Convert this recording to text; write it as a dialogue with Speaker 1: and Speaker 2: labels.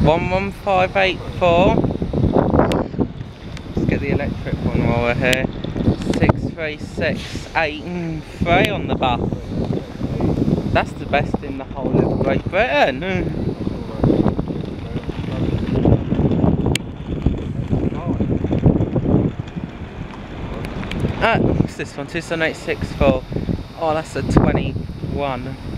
Speaker 1: 11584. Let's get the electric one while we're here. 63683 on the bus. That's the best in the whole of Great Britain. What's this one? 27864. Oh, that's a 21.